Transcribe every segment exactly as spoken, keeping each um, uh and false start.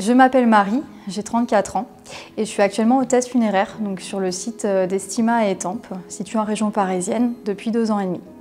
Je m'appelle Marie, j'ai trente-quatre ans et je suis actuellement hôtesse funéraire donc sur le site d'Estima à Étampes, situé en région parisienne, depuis deux ans et demi.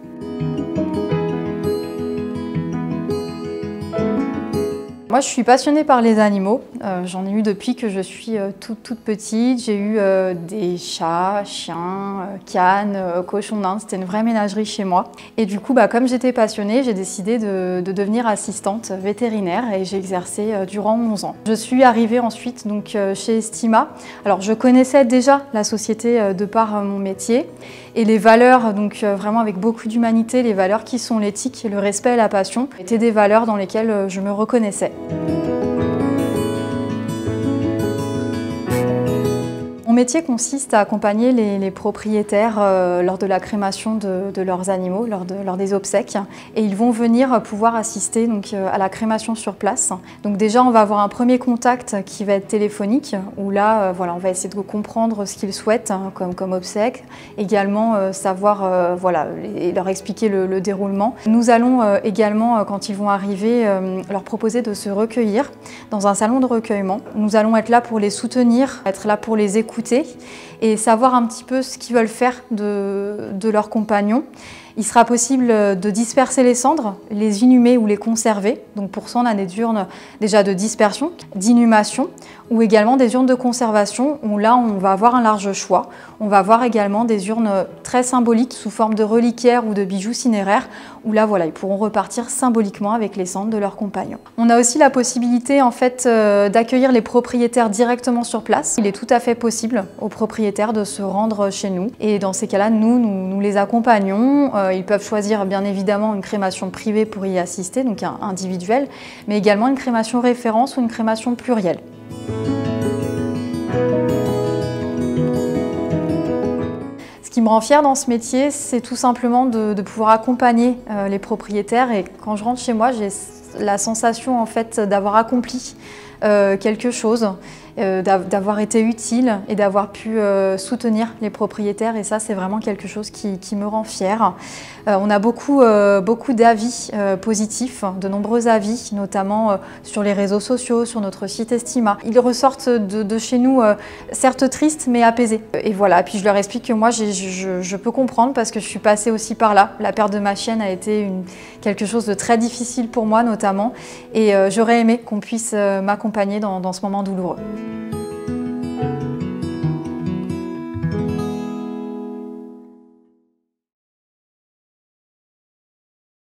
Moi, je suis passionnée par les animaux. Euh, J'en ai eu depuis que je suis euh, toute, toute petite. J'ai eu euh, des chats, chiens, euh, cannes, euh, cochons d'Inde. C'était une vraie ménagerie chez moi. Et du coup, bah, comme j'étais passionnée, j'ai décidé de, de devenir assistante vétérinaire et j'ai exercé euh, durant onze ans. Je suis arrivée ensuite donc, euh, chez Estima. Alors, je connaissais déjà la société euh, de par euh, mon métier et les valeurs, donc euh, vraiment avec beaucoup d'humanité, les valeurs qui sont l'éthique, le respect et la passion, étaient des valeurs dans lesquelles euh, je me reconnaissais. Mon métier consiste à accompagner les, les propriétaires euh, lors de la crémation de, de leurs animaux, lors, de, lors des obsèques. Et ils vont venir pouvoir assister donc, euh, à la crémation sur place. Donc déjà, on va avoir un premier contact qui va être téléphonique, où là, euh, voilà, on va essayer de comprendre ce qu'ils souhaitent hein, comme, comme obsèques. Également, euh, savoir, euh, voilà, et leur expliquer le, le déroulement. Nous allons euh, également, euh, quand ils vont arriver, euh, leur proposer de se recueillir dans un salon de recueillement. Nous allons être là pour les soutenir, être là pour les écouter et savoir un petit peu ce qu'ils veulent faire de, de leurs compagnons. Il sera possible de disperser les cendres, les inhumer ou les conserver. Donc pour ça, on a des urnes déjà de dispersion, d'inhumation ou également des urnes de conservation où là, on va avoir un large choix. On va avoir également des urnes très symboliques sous forme de reliquaires ou de bijoux cinéraires où là, voilà, ils pourront repartir symboliquement avec les cendres de leurs compagnons. On a aussi la possibilité en fait euh, d'accueillir les propriétaires directement sur place. Il est tout à fait possible aux propriétaires de se rendre chez nous et dans ces cas-là, nous, nous, nous les accompagnons. Euh, Ils peuvent choisir bien évidemment une crémation privée pour y assister, donc un individuel, mais également une crémation référence ou une crémation plurielle. Ce qui me rend fière dans ce métier, c'est tout simplement de, de pouvoir accompagner euh, les propriétaires et quand je rentre chez moi, j'ai la sensation en fait d'avoir accompli euh, quelque chose, euh, d'avoir été utile et d'avoir pu euh, soutenir les propriétaires et ça c'est vraiment quelque chose qui, qui me rend fière. Euh, on a beaucoup, euh, beaucoup d'avis euh, positifs, de nombreux avis, notamment euh, sur les réseaux sociaux, sur notre site Estima. Ils ressortent de, de chez nous euh, certes tristes mais apaisés. Et voilà, puis je leur explique que moi je, je, je peux comprendre parce que je suis passée aussi par là. La perte de ma chienne a été une, quelque chose de très difficile pour moi notamment et euh, j'aurais aimé qu'on puisse euh, m'accompagner dans, dans ce moment douloureux.